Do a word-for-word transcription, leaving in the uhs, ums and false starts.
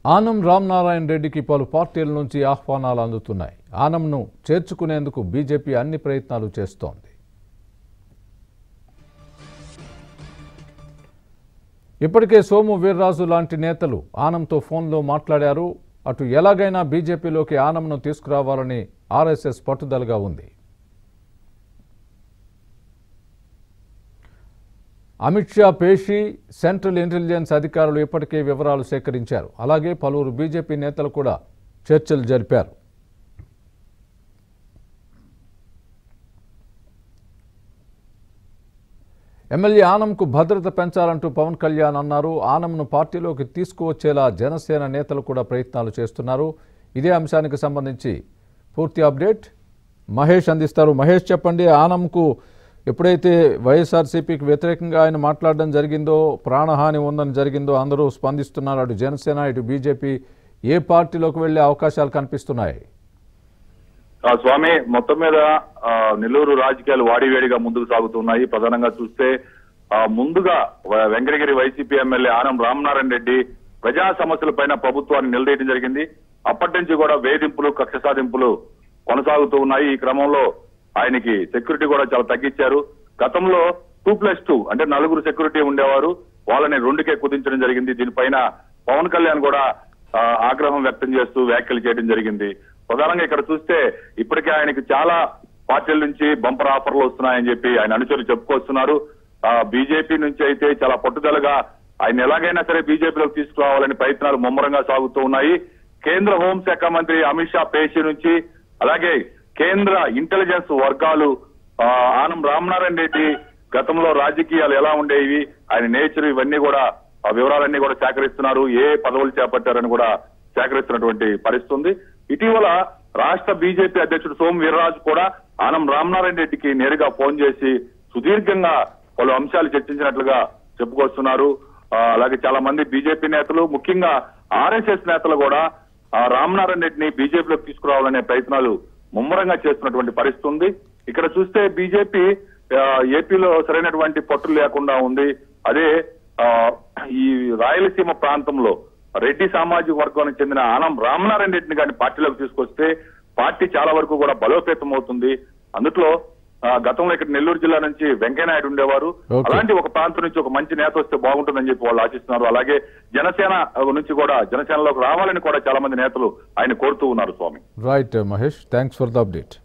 ఆనం రామనారాయణ రెడ్డికి పలు పార్టీల నుంచి ఆహ్వానాలు అందుతున్నాయి. ఆనంను చేర్చుకునేందుకు బీజేపీ అన్ని ప్రయత్నాలు చేస్తోంది. ఇప్పటికే సోము వీర్రాజు లాంటి నేతలు ఆనంతో ఫోన్లో మాట్లాడారు. అటు ఎలాగైనా బీజేపీలోకి ఆనంను తీసుకురావాలని ఆర్ఎస్ఎస్ పట్టుదలగా ఉంది. అమిత్ షా, పేషి, సెంట్రల్ ఇంటెలిజెన్స్ అధికారులు ఇప్పటికే వివరాలు సేకరించారు. అలాగే పలువురు బీజేపీ నేతలు కూడా చర్చలు జరిపారు. ఎమ్మెల్యే ఆనంకు భద్రత పెంచాలంటూ పవన్ కళ్యాణ్ అన్నారు. ఆనంను పార్టీలోకి తీసుకువచ్చేలా జనసేన నేతలు కూడా ప్రయత్నాలు చేస్తున్నారు. ఇదే అంశానికి సంబంధించి పూర్తి అప్డేట్ మహేష్ అందిస్తారు. మహేష్, చెప్పండి. ఆనంకు ఎప్పుడైతే వైఎస్ఆర్సీపీకి వ్యతిరేకంగా ఆయన మాట్లాడడం జరిగిందో, ప్రాణహాని ఉందని జరిగిందో అందరూ స్పందిస్తున్నారు. అటు జనసేన, ఇటు బీజేపీ ఏ పార్టీలోకి వెళ్లే అవకాశాలు కనిపిస్తున్నాయి? స్వామి, మొత్తం మీద నెల్లూరు రాజకీయాలు వాడివేడిగా ముందుకు సాగుతున్నాయి. ప్రధానంగా చూస్తే ముందుగా వెంకటగిరి వైసీపీ ఎమ్మెల్యే ఆనం రామనారాయణ రెడ్డి ప్రజా సమస్యలపైన ప్రభుత్వాన్ని నిలదీయడం జరిగింది. అప్పటి నుంచి కూడా వేధింపులు, కక్ష సాధింపులు కొనసాగుతూ ఉన్నాయి. ఈ క్రమంలో ఆయనకి సెక్యూరిటీ కూడా చాలా తగ్గించారు. గతంలో టూ ప్లస్ టూ అంటే నలుగురు సెక్యూరిటీ ఉండేవారు, వాళ్ళని రెండుకే కుదించడం జరిగింది. దీనిపైన పవన్ కళ్యాణ్ కూడా ఆగ్రహం వ్యక్తం చేస్తూ వ్యాఖ్యలు చేయడం జరిగింది. ప్రధానంగా ఇక్కడ చూస్తే ఇప్పటికే ఆయనకి చాలా పార్టీల నుంచి బంపర్ ఆఫర్లు వస్తున్నాయని చెప్పి ఆయన అనుచరులు చెప్పుకొస్తున్నారు. బీజేపీ నుంచి అయితే చాలా పట్టుదలగా ఆయన ఎలాగైనా సరే బీజేపీలోకి తీసుకురావాలని ప్రయత్నాలు ముమ్మరంగా సాగుతూ ఉన్నాయి. కేంద్ర హోంశాఖ మంత్రి అమిత్ షా, పేషి నుంచి అలాగే కేంద్ర ఇంటెలిజెన్స్ వర్గాలు ఆనం రామనారాయణ రెడ్డి గతంలో రాజకీయాలు ఎలా ఉండేవి, ఆయన నేచర్, ఇవన్నీ కూడా ఆ వివరాలన్నీ కూడా సేకరిస్తున్నారు. ఏ పదవులు చేపట్టారని కూడా సేకరిస్తున్నటువంటి పరిస్థితి ఉంది. ఇటీవల రాష్ట్ర బీజేపీ అధ్యక్షుడు సోము వీర్రాజు కూడా ఆనం రామనారాయణ రెడ్డికి నేరుగా ఫోన్ చేసి సుదీర్ఘంగా పలు అంశాలు చర్చించినట్లుగా చెప్పుకొస్తున్నారు. అలాగే చాలా మంది బీజేపీ నేతలు, ముఖ్యంగా ఆర్ఎస్ఎస్ నేతలు కూడా రామనారాయణ రెడ్డిని బీజేపీలోకి తీసుకురావాలనే ప్రయత్నాలు ముమ్మరంగా చేస్తున్నటువంటి పరిస్థితి ఉంది. ఇక్కడ చూస్తే బీజేపీ ఏపీలో సరైనటువంటి పట్టు లేకుండా ఉంది. అదే ఈ రాయలసీమ ప్రాంతంలో రెడ్డి సామాజిక వర్గానికి చెందిన ఆనం రామనారాయణ రెడ్డిని కానీ పార్టీలోకి తీసుకొస్తే పార్టీ చాలా వరకు కూడా బలోపేతం అవుతుంది. అందులో గతంలో ఇక్కడ నెల్లూరు జిల్లా నుంచి వెంకయ్యనాయుడు ఉండేవారు. అలాంటి ఒక ప్రాంతం నుంచి ఒక మంచి నేత వస్తే బాగుంటుందని చెప్పి వాళ్ళు ఆశిస్తున్నారు. అలాగే జనసేన నుంచి కూడా జనసేనలోకి రావాలని కూడా చాలా మంది నేతలు ఆయన కోరుతూ ఉన్నారు. Swami, right Mahesh, thanks for the update.